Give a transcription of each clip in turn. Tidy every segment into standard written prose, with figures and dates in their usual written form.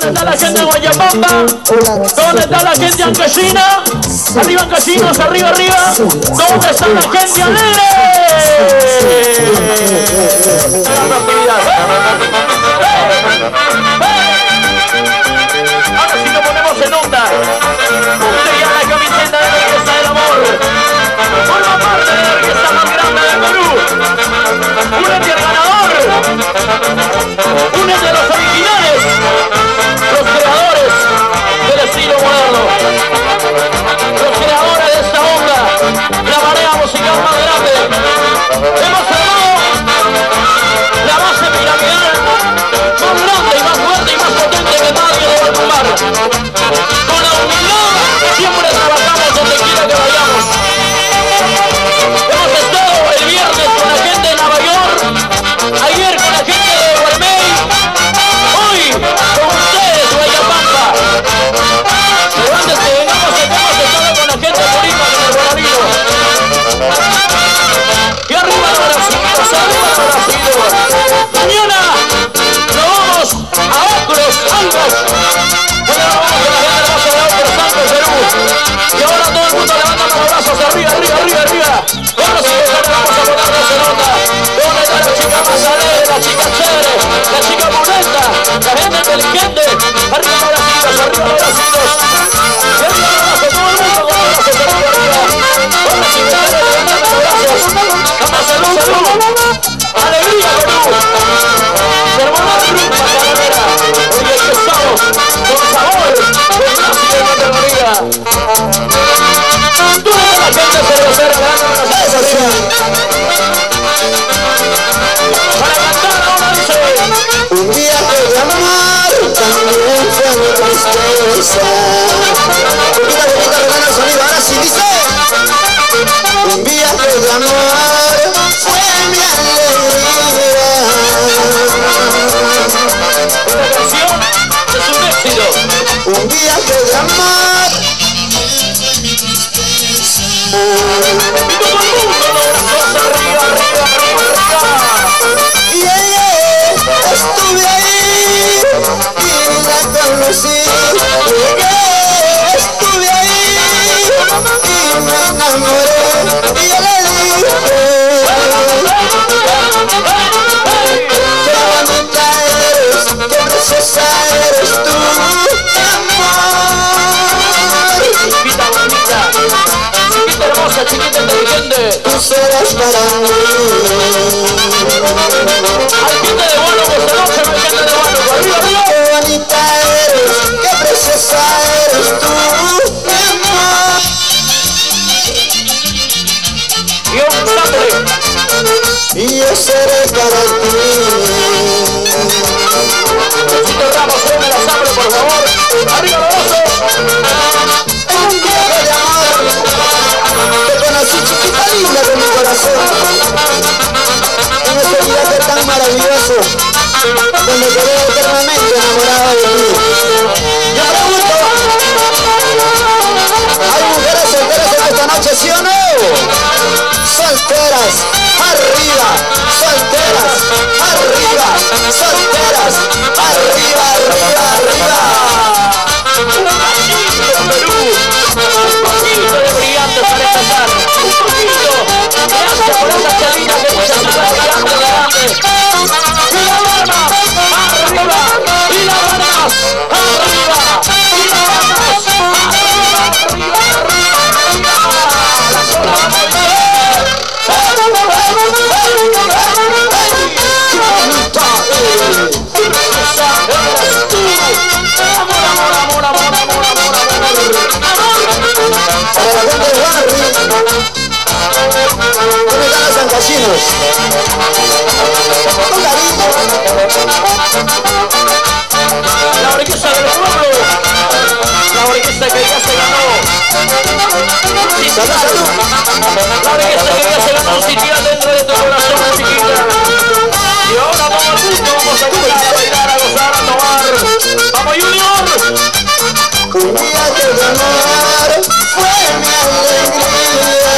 ¿Dónde está la gente de Guayapamba? ¿Dónde está la gente de Ancashina? Arriba Ancashinos, arriba, arriba. ¿Dónde está la gente alegre? Ahora sí nos ponemos en onda. Usted ya la camiseta de la Orquesta del Amor. Forma parte de la orquesta más grande del Perú. Únete al ganador. Únete a los originales. Los creadores del estilo moderno. Los creadores de esta onda. La marea musical más grande. Hemos formado la base piramidal más grande y más fuerte y más potente que nadie debe tumbar. Con la humildad siempre trabajamos donde quiera que vayamos. Hemos estado el viernes con la gente de Nueva York, ayer con la gente de Guarmey, hoy con ustedes Guayapamba. Pero antes que vengamos hemos estado con la gente de Bolívar en el Guarabino. Y arriba los bracitos, arriba los bracitos. Mañana nos vamos a Ocros, Algas. Mañana vamos con la gente hermosa de Ocros, Algas, Perú. Y ahora todo el mundo levanta los brazos arriba, arriba, arriba, arriba. Ahora sí que vamos a ponernos en onda. ¿Dónde está la chica más alegre, la chica chévere, la chica bonita, la gente inteligente? Arriba los bracitos, arriba los bracitos. Y arriba los brazos, todo el mundo con los brazos arriba, arriba. Ahora sí que levanta los brazos. Vamos, salud, salud. Alegría, Perú. Hermana rumba, calavera. Hoy empezamos con sabor, con gracia y categoría. Toda la gente cervecera ganando las manos arriba. Para cantar ahora dice: un viaje de amor también fue mi tristeza. Poquita, hermano, el sonido, ahora sí dice: un viaje de amor fue mi alegría. esta canción es un éxito. Un viaje de amor. Y todo el mundo los brazos arriba, arriba, arriba, arriba. Estuve ahí y la conocí. Estuve ahí y me enamoré. Y yo le dije: qué bonita eres, qué preciosa eres tú, mi amor. Chiquita bonita, chiquita hermosa, chiquita inteligente. Tú serás para mí. Hay gente de bueno que esta noche no hay gente de bueno. Arriba, arriba. Qué bonita eres, qué preciosa eres tú, mi amor. Y un sample. Y yo seré para ti. Chito Ramos, ponme la sample, por favor. Arriba los brazos. En un viaje de amor te conocí, chiquita linda de mi corazón. En ese viaje tan maravilloso donde quedé eternamente enamorado de ti. Yo pregunto: ¿hay mujeres solteras en esta noche, sí o no? Solteras, arriba, solteras, arriba, solteras, arriba, arriba, arriba. Un poquito de Perú, un poquito de brillante para empezar, un poquito. Gracias por esa chalina que puso su brillante grande. Y la palmas arriba, y las manos arriba, y las manos arriba, arriba, arriba, arriba. La sola va muy bien. Amor, amor, amor, amor, amor, amor, amor, Para la gente de Barry, ¿dónde están los ancashinos? Con cariño. la orquesta del pueblo, la orquesta que ya se ganó. Salud, salud. La orquesta que ya se ganó un sitio dentro de tu corazón, chiquita. Y ahora todo el mundo vamos a cantar, a bailar, a gozar, a tomar. ¡Vamos, Junior! Un viaje de amor fue mi alegría.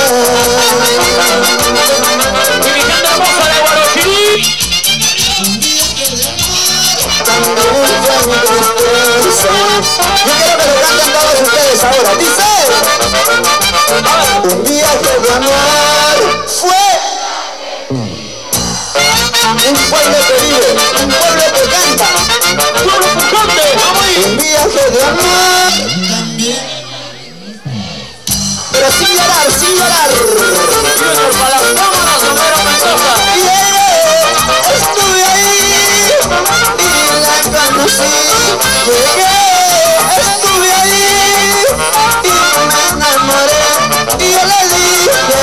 Y mi gente hermosa de Guarochirí. También fue mi tristeza. Yo quiero que lo canten todos ustedes ahora. Dice: un viaje de amor fue un pueblo que vive, un pueblo que canta. ¡Pueblo pujante! ¡Vamos ahí! Un viaje de amor, pero sin llorar, sin llorar. Junior para las cámaras, Romero Mendoza. Estuve ahí y la conocí. Llegué, estuve ahí y me enamoré. Y yo le dije: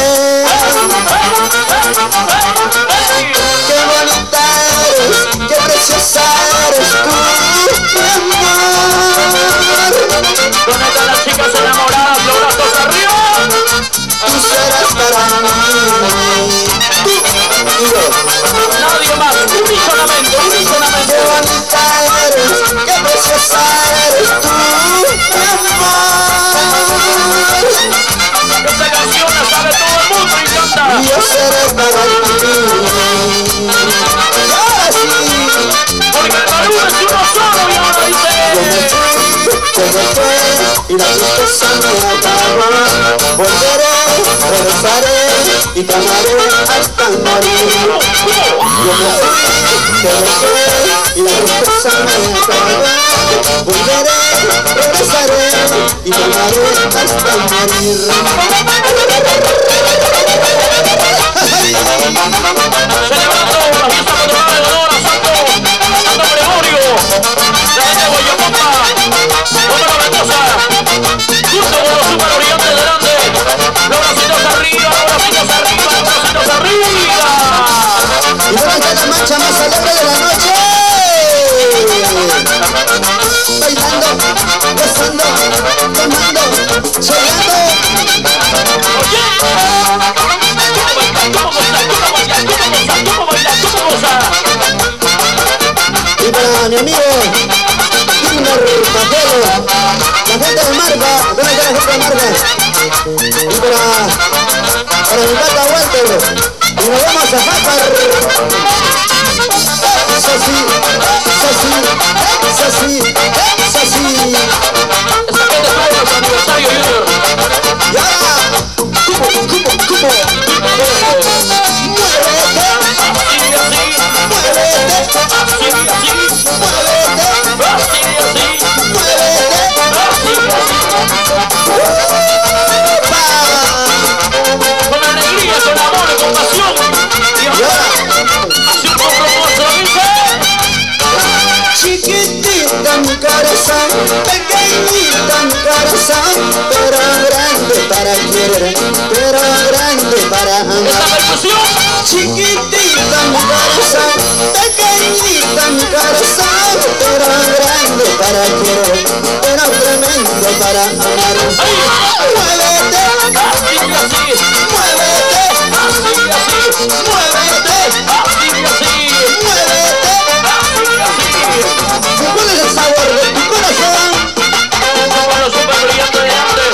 qué bonita eres, qué preciosa eres tú, mi amor. ¿Dónde están las chicas enamoradas? Los brazos arriba. Tú serás para mí, tú y yo. Nadie más. Unísonamente, unísonamente. Qué bonita eres, qué preciosa eres tú, mi amor. Esta canción la sabe todo el mundo y canta. Y yo seré para ti. Y ahora sí. Porque el Perú es uno solo y ahora dice: Yo me fui y la tristeza me acabó. Volveré, regresaré y te amaré hasta morir. Yo me fui, te dejé y la tristeza me acabó. Volveré, regresaré y te amaré hasta morir. Celebrando la fiesta patronal en honor a Santo Gregorio, la gente de Guayamopa, Romero Mendoza, junto con los super brillantes delante, los bracitos arriba, los bracitos arriba, los bracitos arriba. Y ahora está la marcha más alegre de la noche. Bailando, gozando, tomando, soñando. Oye, ¿cómo goza? Y para mi amigo Junior Pajero, la gente de Marca, ¿dónde está la gente de Marca? Y para mi pata Walter, y nos vamos a Jácar. Eso sí, eso sí, eso sí, eso sí. Esa gente estuvo en nuestro aniversario, Junior. Y ahora, cubo, muévete, Con alegría, con amor, con pasión. Acción con propósito, dice: chiquitita mi corazón, pequeñita mi corazón, pero grande para querer, pero grande para esta amar. percusión. Chiquitita mi corazón, pequeñita mi corazón, pero grande para querer, pero tremendo para amar. Muévete, Así, muévete, así, muévete, así. muévete. ¿Cuál es el sabor de tu corazón? Con los super brillantes de antes.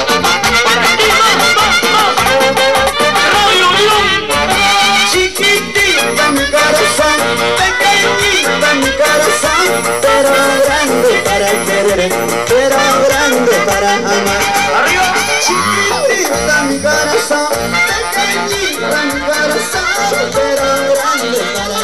Radio Unión. Chiquitita mi corazón, pequeñita mi corazón, pero grande para querer, pero grande para amar. Arriba. Chiquitita mi corazón, pequeñita mi corazón, pero grande para